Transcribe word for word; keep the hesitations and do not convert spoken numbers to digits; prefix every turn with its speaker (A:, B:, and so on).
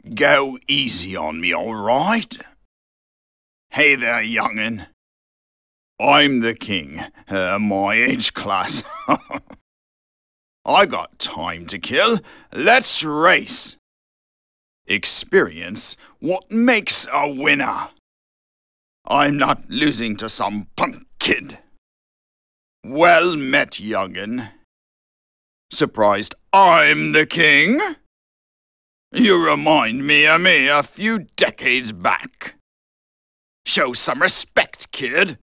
A: Go easy on me, all right? Hey there, young'un. I'm the king, uh, my age class. I got time to kill. Let's race. Experience what makes a winner. I'm not losing to some punk kid. Well met, young'un. Surprised I'm the king? You remind me of me a few decades back. Show some respect, kid.